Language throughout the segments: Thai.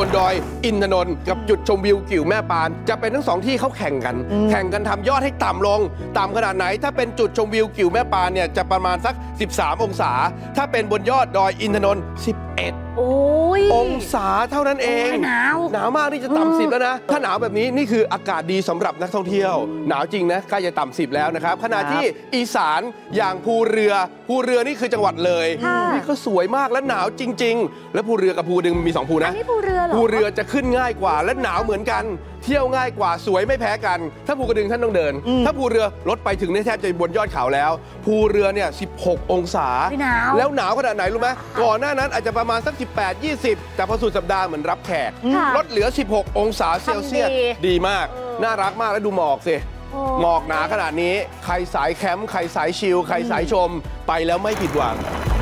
นดอยอินทนนท์กับจุดชมวิวกิ่วแม่ปานจะเป็นทั้ง2ที่เขาแข่งกันทำยอดให้ต่ำลงต่ำขนาดไหนถ้าเป็นจุดชมวิวกิ่วแม่ปานเนี่ยจะประมาณสัก13 องศาถ้าเป็นบนยอดดอยอินทนนท์11องศาเท่านั้นเองหนาวมากนี่จะต่ำ10แล้วนะถ้าหนาวแบบนี้นี่คืออากาศดีสำหรับนักท่องเที่ยวหนาวจริงนะใกล้จะต่ำ10แล้วนะครับขณะที่อีสานอย่างภูเรือนี่คือจังหวัดเลยนี่ก็สวยมากและหนาวจริงๆและภูเรือกับภูดึงมี2ภูนะนี่ภูเรือเหรอภูเรือจะขึ้นง่ายกว่าและหนาวเหมือนกันเที่ยวง่ายกว่าสวยไม่แพ้กันถ้าภูกระดึงท่านต้องเดินถ้าภูเรือรถไปถึงแทบจะบนยอดเขาแล้วภูเรือเนี่ย16 องศาแล้วหนาวขนาดไหนรู้ไหมก่อนหน้านั้นอาจจะประมาณสัก18-20แต่พอสุดสัปดาห์เหมือนรับแขกลดเหลือ16 องศาเซลเซียสดีมากน่ารักมากแล้วดูหมอกสิหมอกหนาขนาดนี้ใครสายแคมป์ใครสายชิลใครสายชมไปแล้วไม่ผิดหวัง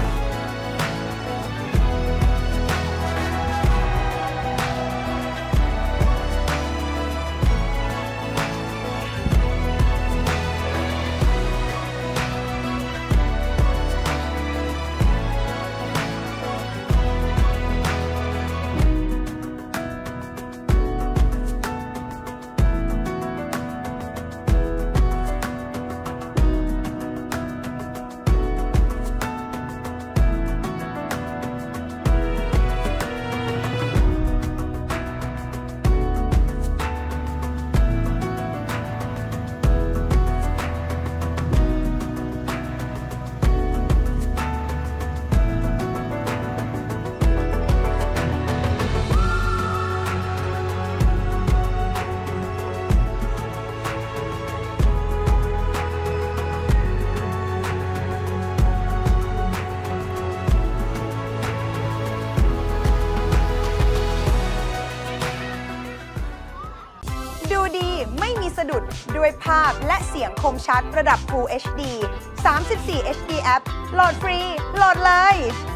ดูดีไม่มีสะดุดด้วยภาพและเสียงคมชัดระดับ Full HD 34 HD App โหลดฟรีโหลดเลย